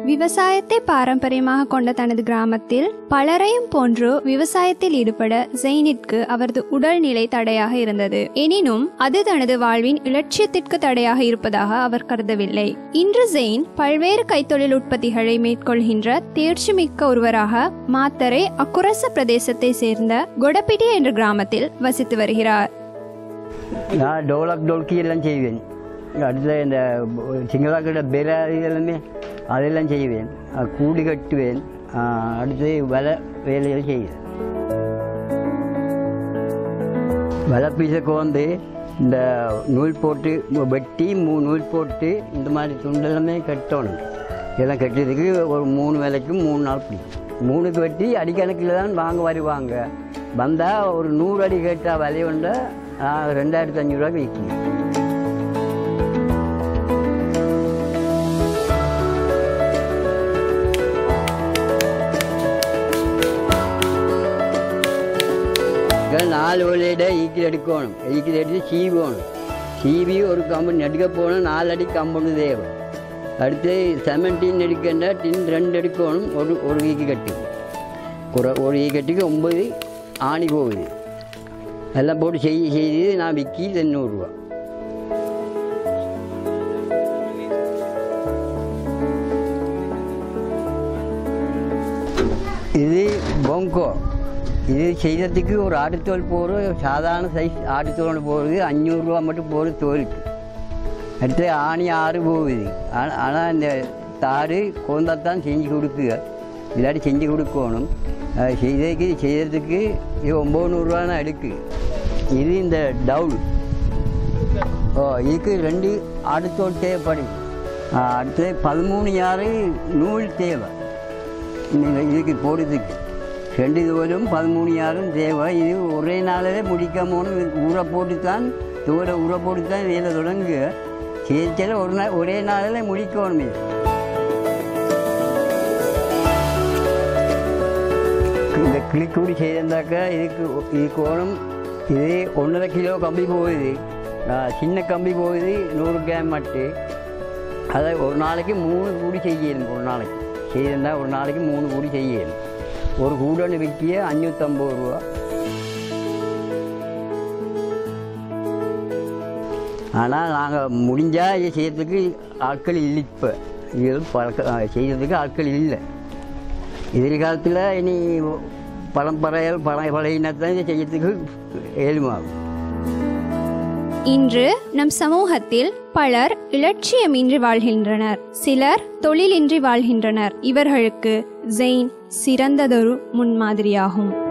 விவசாயத்தை பாரம்பரியமாக கொண்ட தனது கிராமத்தில் பலரையும் போன்று விவசாயத்தில் ஈடுபட ஜெயினிற்கு அவரது உடல்நிலை தடையாக இருந்தது. எனினும் அது தனது வாழ்வின் இலட்சியத்திற்கு தடையாக இருப்பதாக அவர் கருதவில்லை. இன்று ஜெயின் பல்வேறு கைத்தொழில் உற்பத்திகளை மேற்கொள்கின்ற தேர்ச்சி மிக்க ஒருவராக மாத்தரை அக்குரச பிரதேசத்தை சேர்ந்த கொடப்பிட்டி என்ற கிராமத்தில் வசித்து வருகிறார். நான் டோல்கி எல்லாம் செய்வேன். அடுத்த இந்த சிங்களாக்கிட்ட பெற இதெல்லாமே அதெல்லாம் செய்வேன். கூடி கட்டுவேன். அடுத்து வேலைகள் செய்வேன். வலை பீசக்கு வந்து இந்த நூல் போட்டு வெட்டி நூல் போட்டு இந்த மாதிரி துண்டெல்லாமே கட்டணும். இதெல்லாம் கட்டுறதுக்கு ஒரு 3 வேலைக்கு 3 நாள் பிடிக்கும். 3க்கு வெட்டி அடிக்கணக்கில் தான் வருவாங்க. வந்தால் ஒரு 100 அடி கேட்டால் விலை உண்டா 2500 விற்கும். நாலு வழியிட ஈக்கில் எடுக்கணும். ஈக்கில் எடுத்து சீவணும். சீவி ஒரு கம்பு நெடுக்க போகணும். 4 அடி கம்பொண்டு தேவை. அடுத்து செமன் டின் எடுக்கண்டா டின் 2 எடுக்கணும். ஒரு ஈக்கு கட்டி ஒரு ஈ கட்டிக்கு 9 ஆணி போகுது. எல்லாம் போட்டு செய்து நான் விற்கி 800 ரூபா. இது பொங்கோ. இது செய்கிறதுக்கு ஒரு ஆட்டுத்தோல் போகிறது. சாதாரண சைஸ் ஆட்டுத்தோல் போகிறது 500 ரூபா மட்டும் போகிறது தோலுக்கு. அடுத்து ஆணி 6 போகுது. ஆனால் இந்த தாறு கோந்தாத்தான் செஞ்சு கொடுக்குக. இல்லாட்டி செஞ்சு கொடுக்கணும். செய்கிறதுக்கு இது 900 ரூபா தான் எடுக்குது. இது இந்த டவுல். இதுக்கு 2 ஆட்டுத்தோல் தேவைப்படும். அடுத்து 13 யாரு நூல் தேவை. இதுக்கு போடுறதுக்கு 2 தோலும் 13 யாரும் தேவை. இது ஒரே நாளில் முடிக்காமணும். ஊற போட்டு தான் ஊற போட்டு தான் வேலை தொடங்கு. சேர்ச்சல ஒரே நாளில் முடிக்கணும். இது இந்த கிளிக்கூடி செய்திருந்தாக்கா இதுக்கு ஓணும். இது 1.5 கிலோ கம்பி போகுது. சின்ன கம்பி போகுது 100 கிராம் மட்டு. அதை ஒரு நாளைக்கு 3 கூடி செய்யணும். ஒரு நாளைக்கு செய்திருந்தால் ஒரு நாளைக்கு 3 கூடி செய்யணும். ஒரு கூடன்னு விற்கிய 550 ரூபா. ஆனால் நாங்கள் முடிஞ்சால் இது செய்கிறதுக்கு ஆட்கள் இல்லை. இப்போ இது செய்கிறதுக்கு ஆட்கள் இல்லை. எதிர்காலத்தில் இனி பழையினத்தான் இதை செய்யறதுக்கு ஏழுமாகும். இன்று நம் சமூகத்தில் பலர் இலட்சியமின்றி வாழ்கின்றனர். சிலர் தொழிலின்றி வாழ்கின்றனர். இவர்களுக்கு ஜெயின் சிறந்ததொரு முன்மாதிரியாகும்.